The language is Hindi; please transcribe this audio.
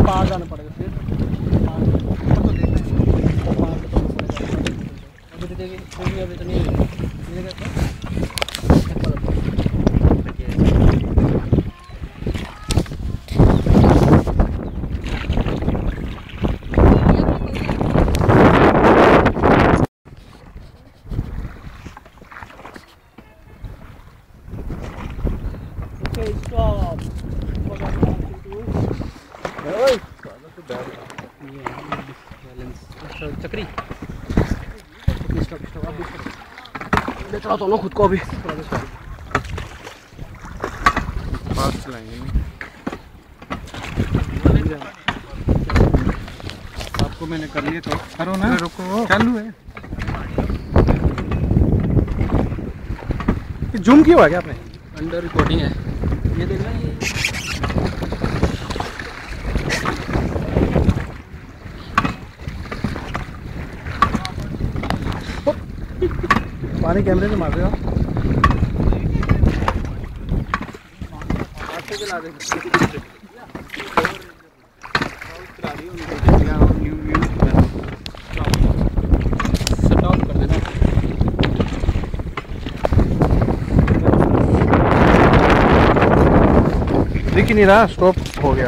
पार जाना पड़ेगा फिर। ऊपर तो देखना है, पार तो पड़ेगा। अभी तो देखिए अभी तो नहीं चक्री ले चला तो ना खुद को अभी पास चलाएंगे। आपको मैंने कर लिया तो करो ना, रुको चालू है। जूम किया हुआ क्या आपने? अंडर रिकॉर्डिंग है ये देखना ये पानी कैमरे से मार रहे हो दिख ही नहीं रहा, स्टॉप हो गया।